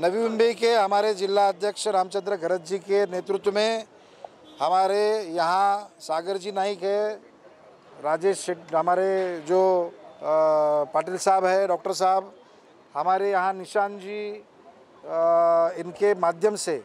नवी मुंबई के हमारे जिला अध्यक्ष रामचंद्र गरज जी के नेतृत्व में हमारे यहाँ सागर जी नाइक है, राजेश हमारे जो पाटिल साहब है, डॉक्टर साहब, हमारे यहाँ निशान जी, इनके माध्यम से,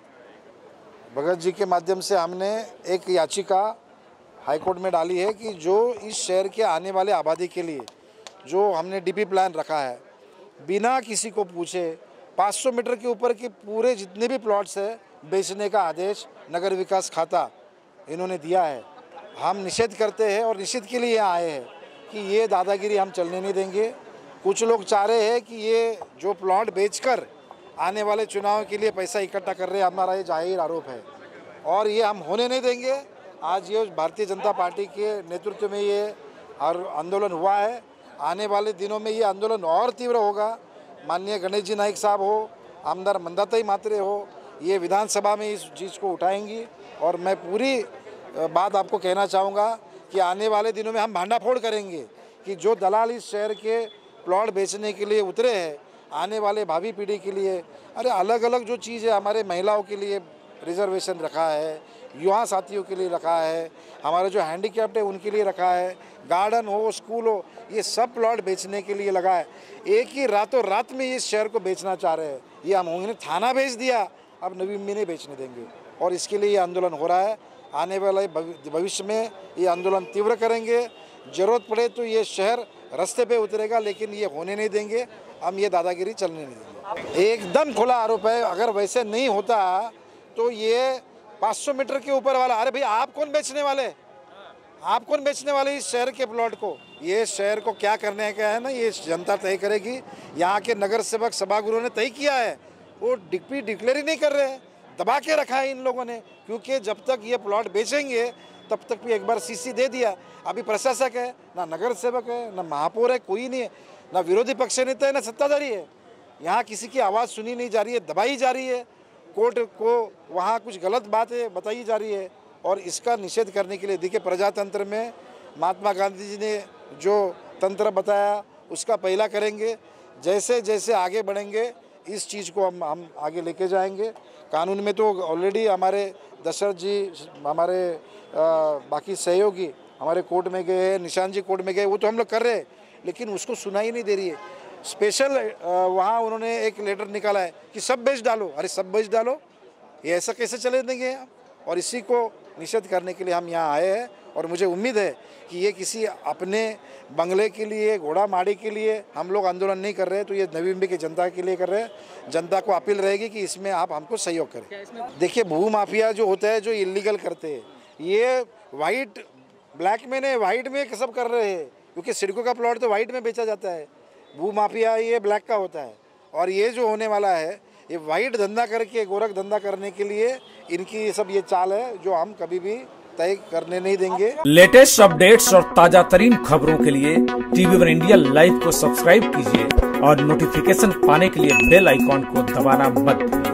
भगत जी के माध्यम से हमने एक याचिका हाईकोर्ट में डाली है कि जो इस शहर के आने वाले आबादी के लिए जो हमने डीपी प्लान रखा है, बिना किसी को पूछे 500 मीटर के ऊपर के पूरे जितने भी प्लॉट्स है बेचने का आदेश नगर विकास खाता इन्होंने दिया है। हम निषेध करते हैं और निषेध के लिए यहाँ आए हैं कि ये दादागिरी हम चलने नहीं देंगे। कुछ लोग चाह रहे हैं कि ये जो प्लॉट बेचकर आने वाले चुनाव के लिए पैसा इकट्ठा कर रहे हैं, हमारा ये जाहिर आरोप है और ये हम होने नहीं देंगे। आज ये भारतीय जनता पार्टी के नेतृत्व में ये आंदोलन हुआ है। आने वाले दिनों में ये आंदोलन और तीव्र होगा। माननीय गणेश जी नाइक साहब हो, आमदार मंदाताई मात्रे हो, ये विधानसभा में इस चीज़ को उठाएंगी और मैं पूरी बात आपको कहना चाहूँगा कि आने वाले दिनों में हम भांडाफोड़ करेंगे कि जो दलाल इस शहर के प्लॉट बेचने के लिए उतरे हैं, आने वाले भावी पीढ़ी के लिए, अरे अलग अलग जो चीज़ है, हमारे महिलाओं के लिए रिजर्वेशन रखा है, युवा साथियों के लिए रखा है, हमारे जो हैंडीकैप्ड है उनके लिए रखा है, गार्डन हो, स्कूल हो, ये सब प्लॉट बेचने के लिए लगा है। एक ही रातों रात में इस शहर को बेचना चाह रहे हैं। ये हम होंगे थाना बेच दिया, अब नवी मुंबई नहीं बेचने देंगे और इसके लिए ये आंदोलन हो रहा है। आने वाले भविष्य में ये आंदोलन तीव्र करेंगे। ज़रूरत पड़े तो ये शहर रास्ते पे उतरेगा, लेकिन ये होने नहीं देंगे। हम ये दादागिरी चलने नहीं देंगे। एकदम खुला आरोप है। अगर वैसे नहीं होता तो ये 500 मीटर के ऊपर वाला, अरे भाई आप कौन बेचने वाले, आप कौन बेचने वाले इस शहर के प्लॉट को? ये शहर को क्या करने का है ना, ये जनता तय करेगी। यहाँ के नगर सेवक सभागृह ने तय किया है, वो डिक्लेयर ही नहीं कर रहे हैं, दबा के रखा है इन लोगों ने, क्योंकि जब तक ये प्लॉट बेचेंगे तब तक भी एक बार सीसी दे दिया। अभी प्रशासक है, ना नगर सेवक है, ना महापौर है, कोई नहीं है, ना विरोधी पक्ष नेता है, ना सत्ताधारी है। यहाँ किसी की आवाज़ सुनी नहीं जा रही है, दबाई जा रही है। कोर्ट को वहाँ कुछ गलत बातें बताई जा रही है और इसका निषेध करने के लिए देखिए, प्रजातंत्र में महात्मा गांधी जी ने जो तंत्र बताया उसका पहला करेंगे। जैसे जैसे आगे बढ़ेंगे इस चीज़ को हम आगे लेके जाएंगे। कानून में तो ऑलरेडी हमारे दशरथ जी, हमारे बाकी सहयोगी हमारे कोर्ट में गए हैं, निशान जी कोर्ट में गए, वो तो हम लोग कर रहे हैं, लेकिन उसको सुनाई नहीं दे रही है। स्पेशल वहाँ उन्होंने एक लेटर निकाला है कि सब बेच डालो। अरे सब बेच डालो, ये ऐसा कैसे चले देंगे हम? और इसी को निषेध करने के लिए हम यहाँ आए हैं और मुझे उम्मीद है कि ये किसी अपने बंगले के लिए, घोड़ा माड़ी के लिए हम लोग आंदोलन नहीं कर रहे, तो ये नवी मुंबई की जनता के लिए कर रहे हैं। जनता को अपील रहेगी कि इसमें आप हमको सहयोग करें। देखिए, भू माफिया जो होता है, जो इलीगल करते हैं, ये वाइट ब्लैक में नहीं, वाइट में सब कर रहे हैं, क्योंकि सिडको का प्लॉट तो वाइट में बेचा जाता है। भू माफिया ये ब्लैक का होता है और ये जो होने वाला है, ये वाइट धंधा करके, गोरख धंधा करने के लिए इनकी सब ये चाल है, जो हम कभी भी तय करने नहीं देंगे। लेटेस्ट अपडेट्स और ताजा तरीन खबरों के लिए TV1 इंडिया लाइव को सब्सक्राइब कीजिए और नोटिफिकेशन पाने के लिए बेल आइकॉन को दबाना मत भूलिए।